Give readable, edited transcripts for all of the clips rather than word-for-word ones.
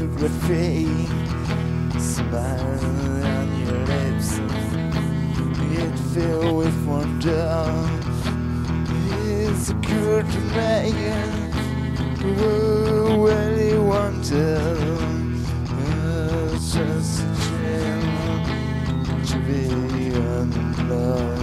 photography, smile on your lips, it filled with wonder. It's a good man who really wanted, just a dream to be in love.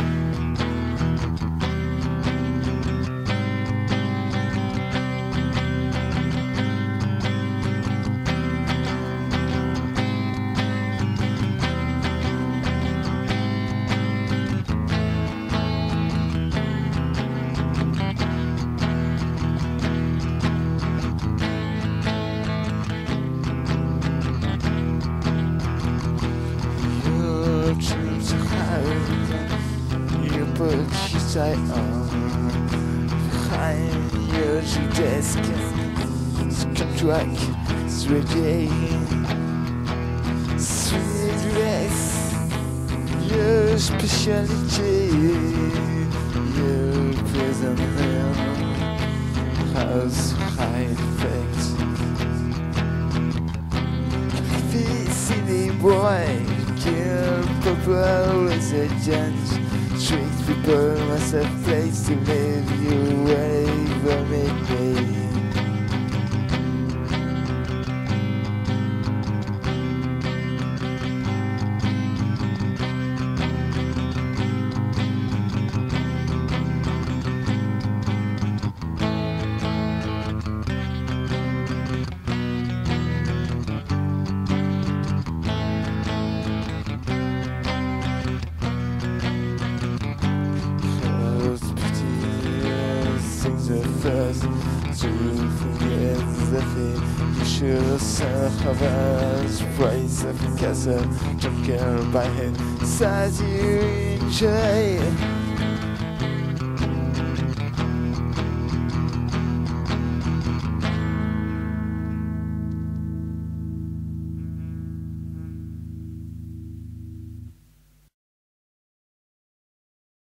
Dreams are hard. You put your sight on behind your desk. Contract is ready. Sweet dress, your specialty. Your prison has high effect. City boy, kill purple resident. Street people must have place to live. You ever make me. The first to forget the thing you should have us. Price of castle, junker by head, size you enjoy.